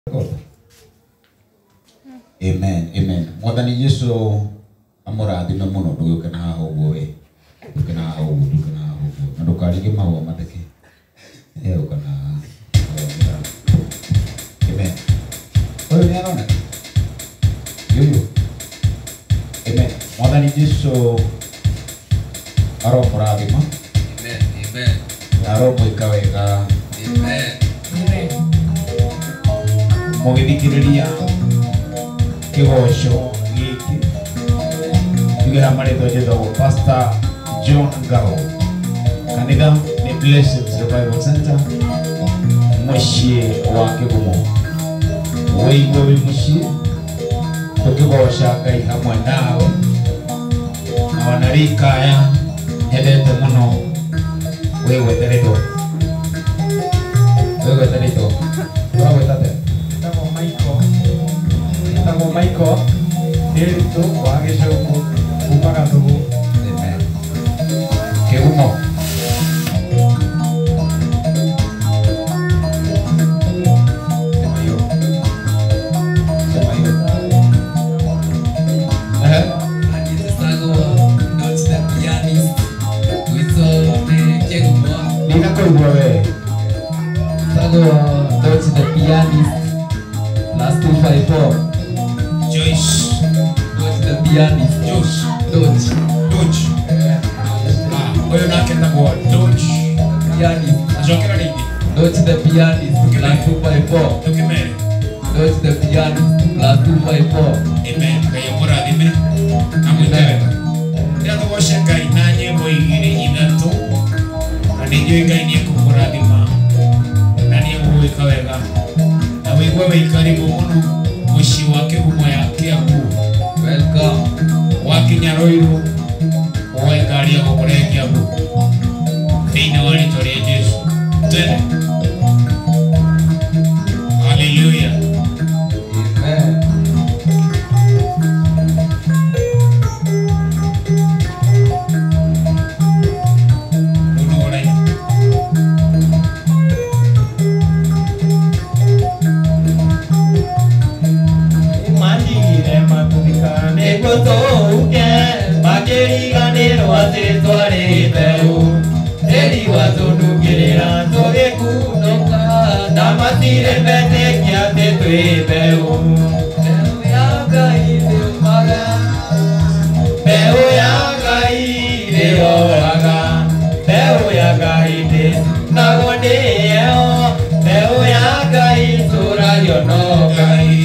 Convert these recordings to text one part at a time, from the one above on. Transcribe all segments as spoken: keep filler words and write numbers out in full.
Amen, amen. Mwathani Yesu amurathime muno nduguke na haha uguo we. Nduguke na haha uguo, nduguke na haha uguo. Na ndukarige mahua mateke. Eh ukana. Amen. Oyo ni arona. Yoyo. Amen. Mwathani Yesu aro murathima. Amen, amen. Aro mwika wega. Amen. Mugithikiriria kigoco giki tugira maritho njethagwo Pastor John Ngao, kanitha ni Blessings Revival Center, mucii wa Kigumo. Wĩigue wĩ mucii tukigoca Ngai hamwe nawe, na wanarikaya nyendete muno wĩgweteretwo wĩgweteretwo ũragwetate Tamo Michael, tamo Michael, Derito, Wageshoku, Umagadugu. Amen. Kigumo. Sema hiyo. Sema hiyo. Eh? And this is Sago, not the pianist. With all the Kigumo. Nina kuigua wewe. Sago, not the pianist. Plus two five four. Joyce. Not the pianist. Joyce. Dodge. Dodge. Ah, wewe unakenda kwa Dodge. Pianist. Ajokera nini? Not the pianist. Plus two five four. Tukimere. Not the pianist. Plus two five four. Amen. Kaya murathime. Amwitewega. Ndia tugoce Ngai na nyĩmbo igĩrĩ ithatũ. Na nĩnjũĩ Ngai nĩekũmũrathima. Na nĩegũgwĩka wega. Na wĩigue wĩ karibu mũno mũciĩ wa Kigumo ya Kiambu. Welcome. Wakinya Ruiru woe ngari ya gũkũrehe Kiambu thĩinĩ wa rĩĩtwa rĩa Jesũ. Twende. Hallelujah. Amen. Mũndũ ũrai. Imagine matulika negotoke, makiriganirwo atirĩtwa rĩtheru. Eri watũnungĩrĩra tũgĩkunũka, na matirĩ metĩkia atĩ twĩ mbeũ. Mbeũ ya Ngai ndĩũmaga, mbeũ ya Ngai ndĩroraga, mbeũ ya Ngai ndĩnagwo nĩyo, mbeũ ya Ngai tũragio no Ngai.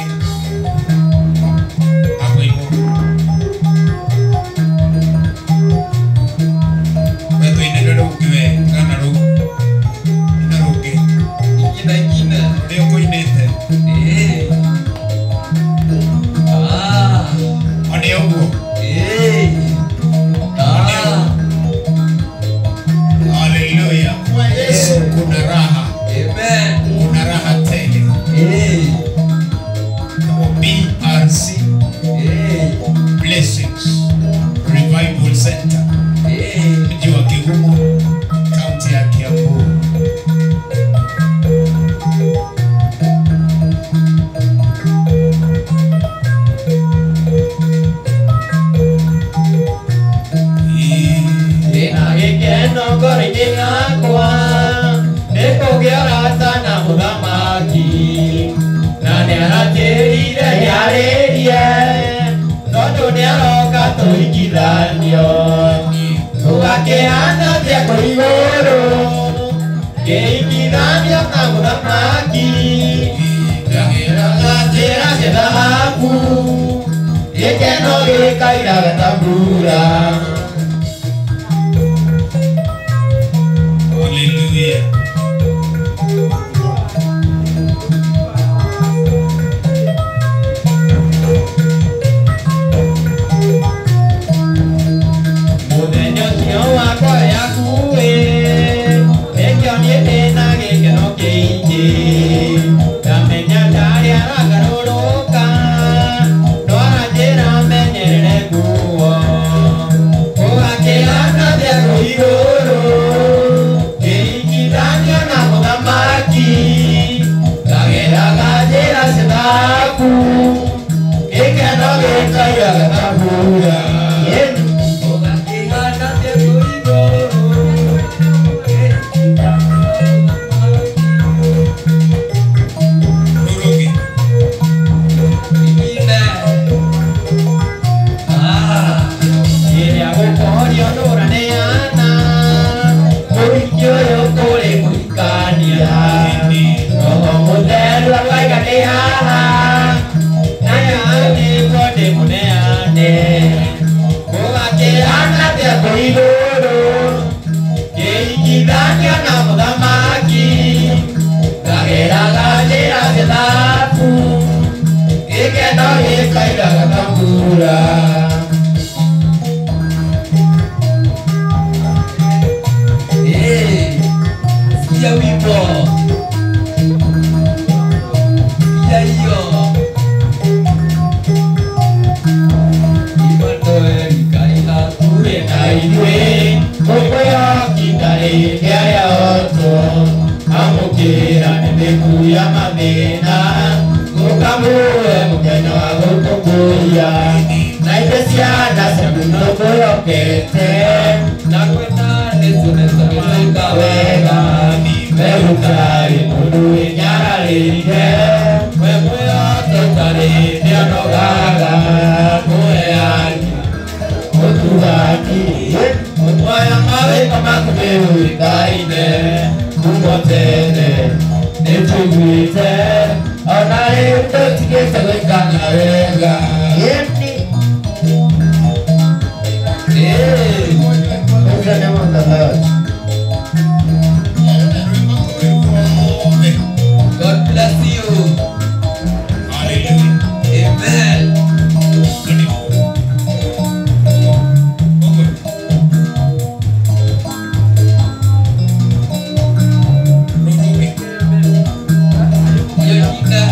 Hapo hivyo. Wewe inaendelea ukiwe kana ru. Inaruke. Ingine ingine. Ndio kuinete. Eh. Ah. Ane huko. Eh. Ah. Hallelujah. Kwa Yesu kuna raha. Amen. Kuna raha tele. Eh. Kama B R C Eh. Blessings Revival Center. Eh. Mji wa Kigumo, kaunti ya Kiambu. Ndĩna gĩkeno ngoro-inĩ yakwa, nĩkũgĩa ũrata na mũthamaki, na nĩaratĩrire nĩarĩrie, tondũ nĩaroka tũringithanio, tũgakĩhana thĩako igũrũ, kĩringithanio na mũthamaki, ngagĩraga njĩra cia thahabu, gĩkeno gĩkairaga ta mbura. Hallelujah. Mũthenya ũcio wakwa yakuĩ, nĩkĩo niĩ ndĩna gĩkeno kĩingĩ, ndamenya ndarĩ aragarũrũka, no aranjĩra menyerere nguo, mabu ikeno ikairaga tambura Eh, sikia wimbo. Sikia hiyo. Immanuel Kaihatu. na iwe kukwea kidai kya yoto amukira nimekuya mathina mukamue mukenya wa gukukuya na ithe ciana ciaku nukuyokete Na kwenda nesuneza wega wega merutari mundu winyararire we muyoto tari nionogaga muheani mutuhaki mutwaya mawika makumiuikaine kumotene nituiguite ona riu tutigite gwikana wega God bless you. Amen. Yoshida.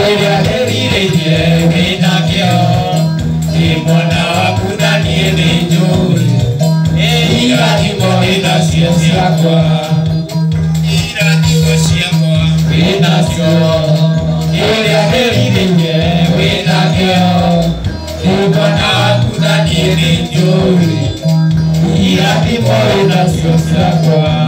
Ila herireje winakio Imona wakuna niene njuri Ila niko ina siya siakwa Ila niko siakwa Winakio Ila herireje winakio Imona wakuna niene njuri Ila niko ina siya siakwa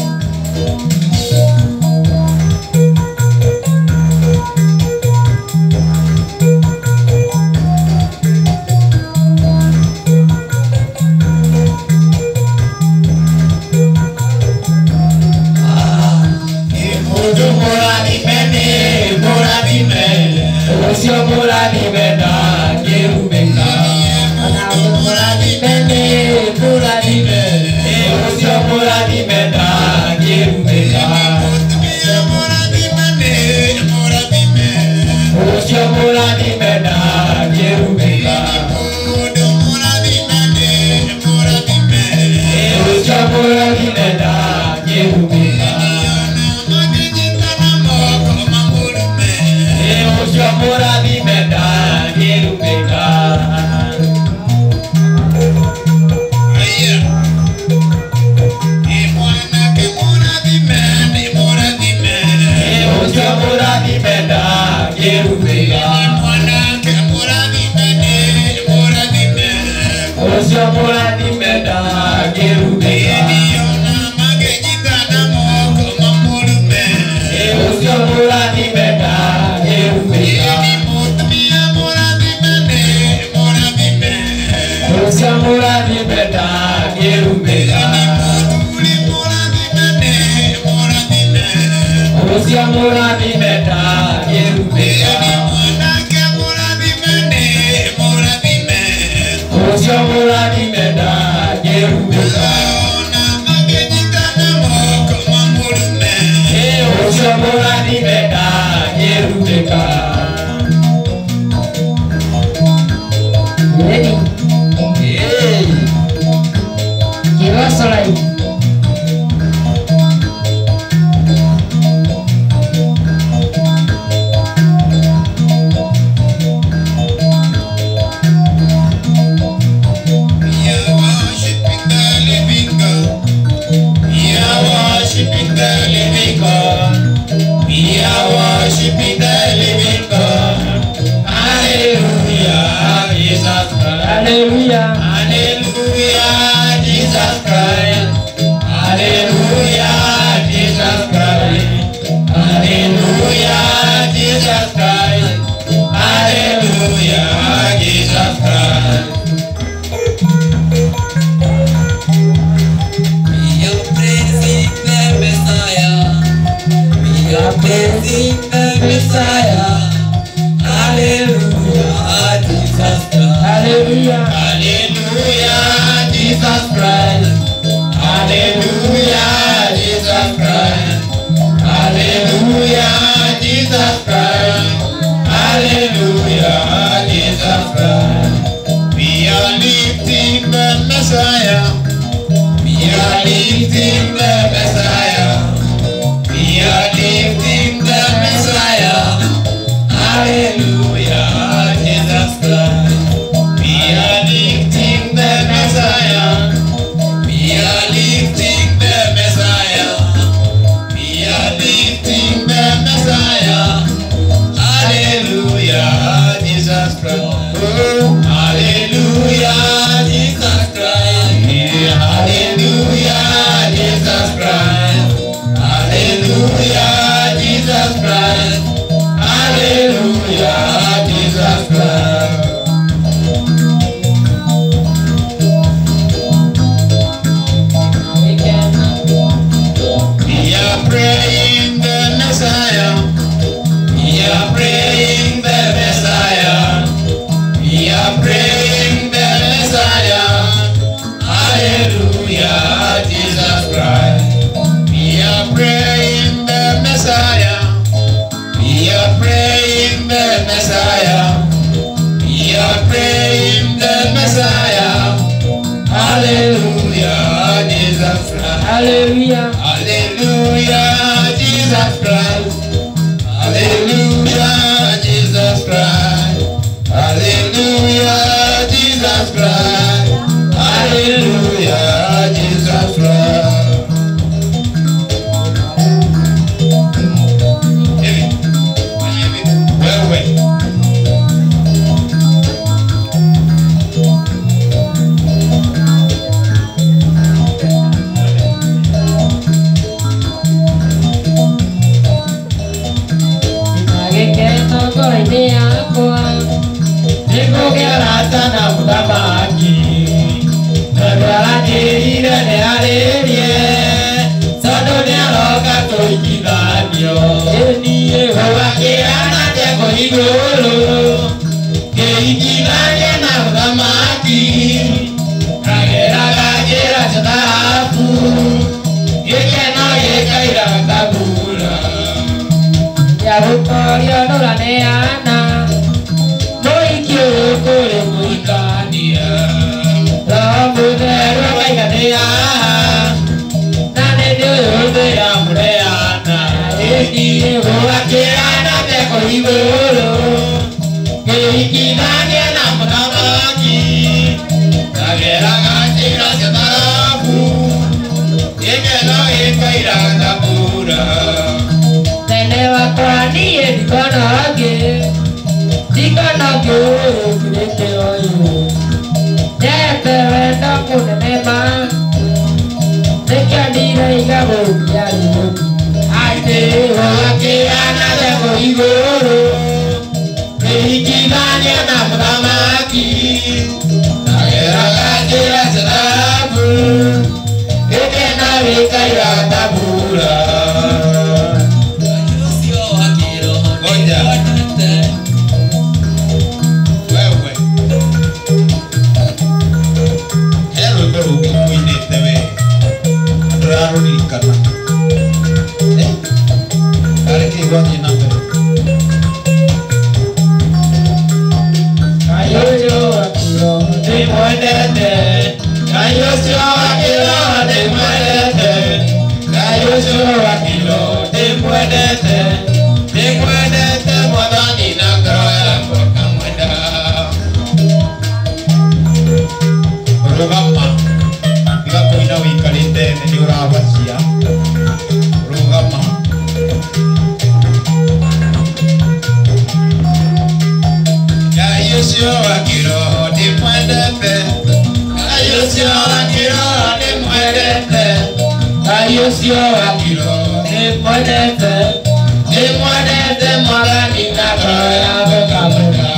Hallelujah. Hallelujah, Jesus Christ. Hallelujah, ngoro-inĩ yakwa nĩngũgĩa na mũthamaki tondũ aranjĩrire nĩarĩrie tondũ nĩaroka kũringithanio niĩ gũgakĩra na ndegũ igũrũ ngĩringithania na mũthamaki ngageraga njĩra cia thahabu gĩkeno gĩkaira kabura gĩagũtorio ndũraneana mũhiki ũyũ kũrĩ mũhikania roho mũtheru akaiganĩra na nĩndĩ ũyũ ndĩramũreana ĩniĩ gũgakĩra na ndegũ igũrũ ngĩringithania na mũthamaki ngageraga njĩra cia thahabu gĩkeno gĩkaira kabura Nene wakwa niĩ ndikona ũngĩ ndikona ũngĩ ũyũ ngirĩte ũyũ nyendete wendo mũnene ma nĩkĩo ndireiga gũkia rĩũmbi atĩ gũgakĩra na ndegũ igũrũ ngĩringithania na mũthamaki ngageraga njĩra cia thahabu gĩkeno gĩkaira kabura Ngoja. Wewe. Hero ndo ukuinete we. Ndoraro nirikana. Eh. Areke gwathi na mbere. Kayoyo akiro Ndimwendete. Kayocio akiro ndimwendete. Kayocio akiro ndimwendete. Ndimwendete mwathani na ngoro yakwa ngamwenda. Rũgama tiga kũina wĩikarĩte thĩ nĩ ũrabacia. Rũgama Ngai ũcio wa kĩroho ndĩmwendete. Ngai ũcio wa kĩroho ndĩmwendete. Ngai ũcio wa kĩroho ndĩmwendete. Ndĩmwendete mwathani na ngoro yakwa ngamwenda.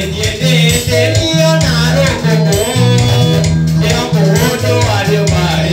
Bye.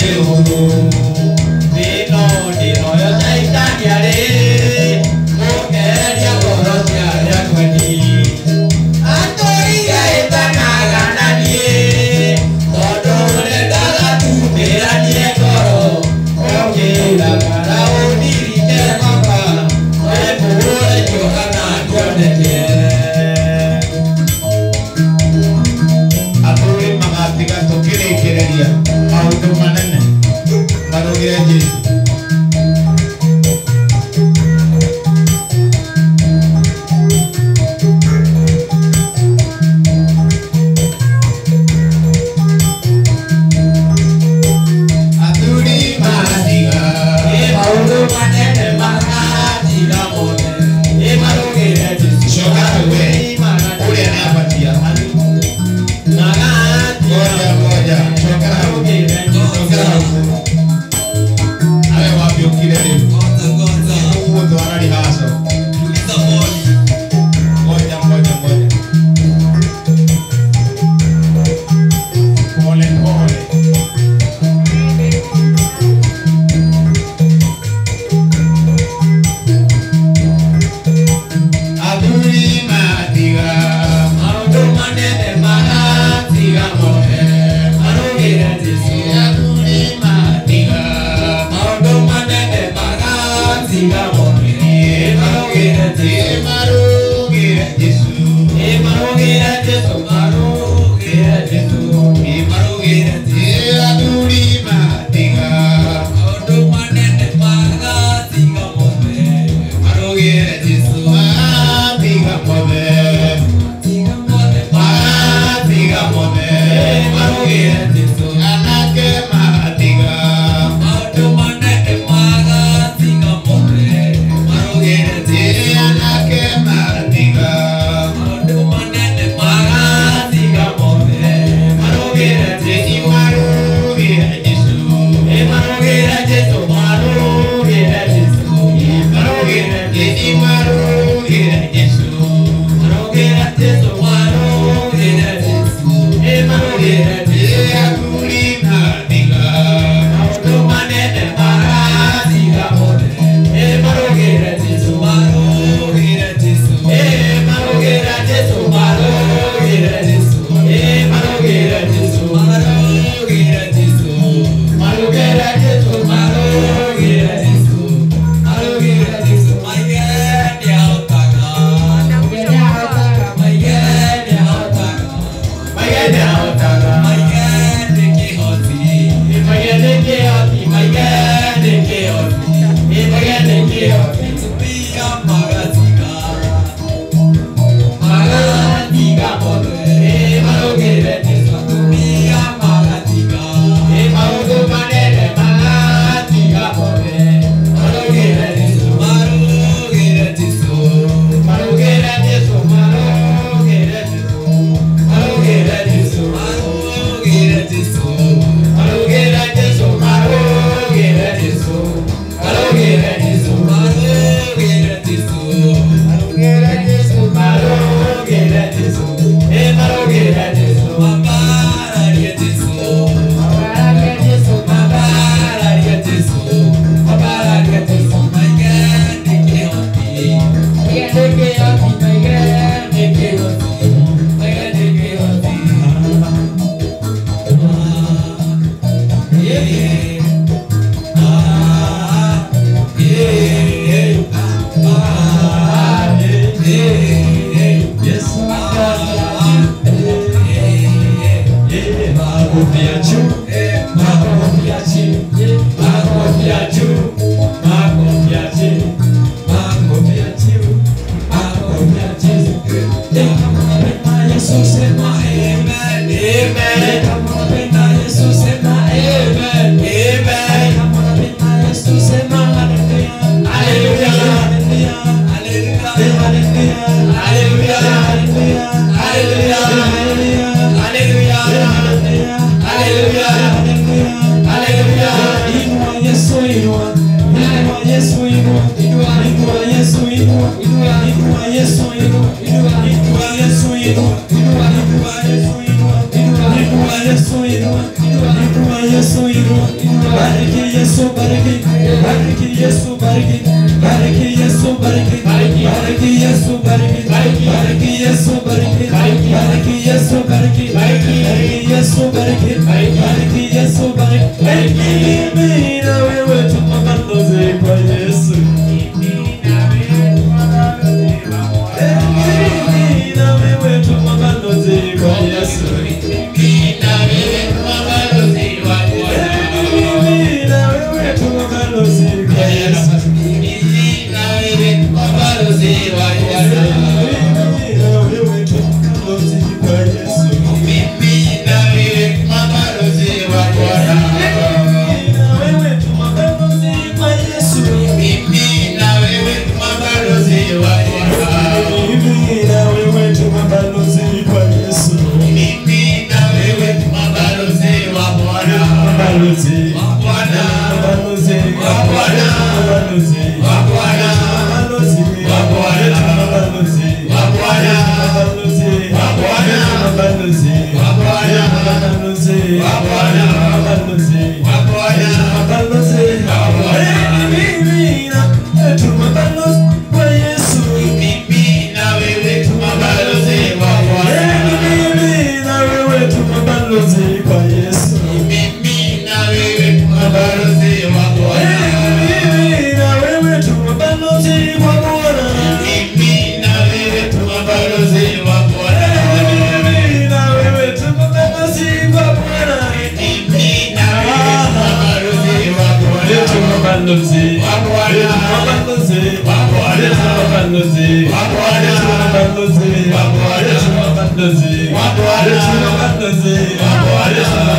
Wabuana,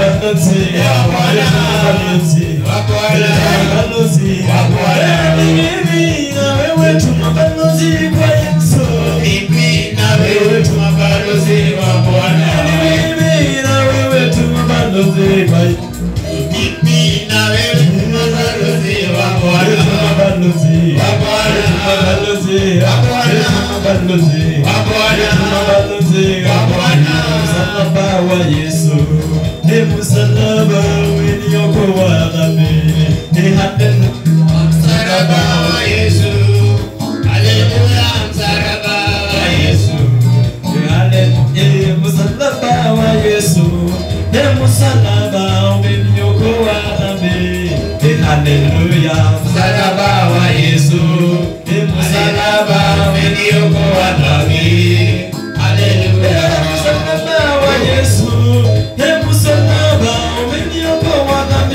balozi wa Bwana, balozi wa Bwana, balozi wa Bwana. Mimi na wewe tuna balozi kwa Yesu. Mimi na wewe tuna balozi wa Bwana. Mimi na wewe tuna balozi kwa Yesu. Mimi na wewe tuna balozi wa Bwana. Balozi wa Bwana, balozi wa Bwana, balozi wa Bwana, balozi wa Bwana. Msalaba wa Yesu, ni msalaba uliokoa dhambi. Ni haleluya, msalaba wa Yesu, haleluya, msalaba wa Yesu, ni haleluya, msalaba wa Yesu, ni msalaba uliokoa dhambi. Ni haleluya, msalaba wa Yesu, ni msalaba uliokoa dhambi. Haleluya, msalaba wa Yesu, ni msalaba uliokoa dhambi.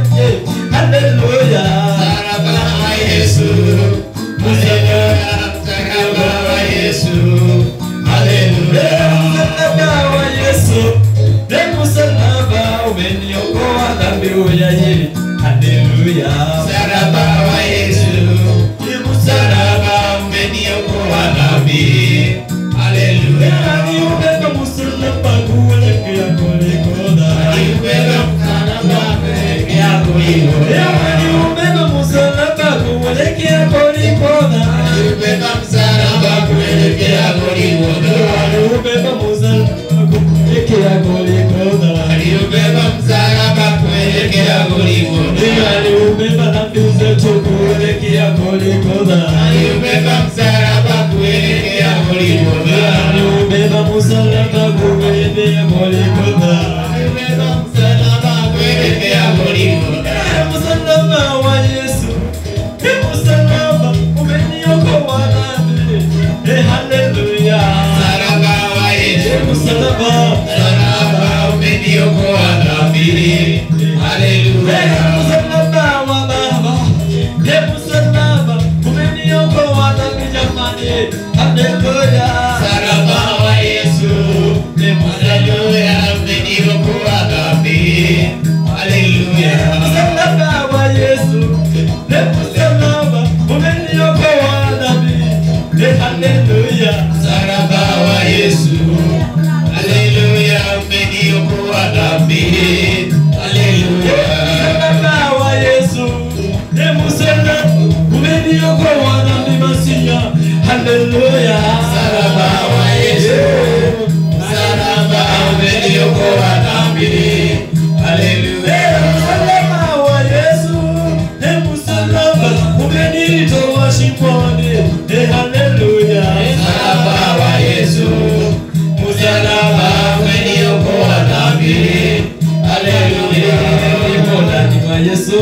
Haleluya, msalaba wa Yesu, haleluya, msalaba wa Yesu, haleluya, msalaba wa Yesu, ni msalaba uliokoa dhambi. Haleluya, msalaba wa Yesu, ni msalaba uliokoa dhambi. Haleluya, aliubeba msalaba kuelekea Golgotha. Aliubeba msalaba kuelekea Golgotha. Aliubeba msalaba kuelekea Golgotha. Aliubeba msalaba kuelekea Golgotha. Aliubeba msalaba kuelekea Golgotha. Aliubeba msalaba kuelekea Golgotha. Aliubeba dhambi zetu kuelekea Golgotha. Aliubeba msalaba kuelekea Golgotha. Aliubeba msalaba kuelekea Golgotha. Aliubeba msalaba kuelekea Golgotha. Msalaba wa Yesu, ni msalaba umeniokoa dhambi. Haleluya, msalaba wa Yesu, msalaba, msalaba umeniokoa dhambi. Haleluya, msalaba wa Baba, ni msalaba umeniokoa dhambi jamani. Haleluya, msalaba wa Yesu, ni msalaba umeniokoa dhambi. Haleluya, msalaba wa Yesu, ni msalaba umeniokoa dhambi. Haleluya, msalaba wa Yesu, haleluya, umeniokoa dhambi. Haleluya, msalaba wa Yesu, ni msalaba umeniokoa dhambi Masia. Haleluya, msalaba wa Yesu, msalaba umeniokoa dhambi. Haleluya, msalaba wa Yesu, ni msalaba umenitoa shimoni. Haleluya, msalaba wa Yesu, msalaba umeniokoa dhambi. Haleluya, nimo ndani mwa Yesu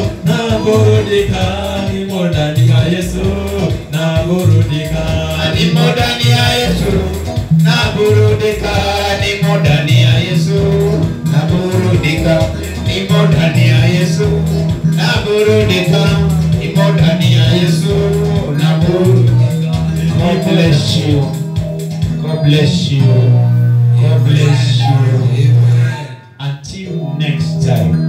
naburudika, nimo ndani mwa Yesu naburudika, nimo ndani ya Yesu naburudika, nimo ndani ya Yesu naburudika, nimo ndani ya Yesu naburudika, nimo ndani ya Yesu naburudika. God bless you. God bless you. God bless you. Until next time.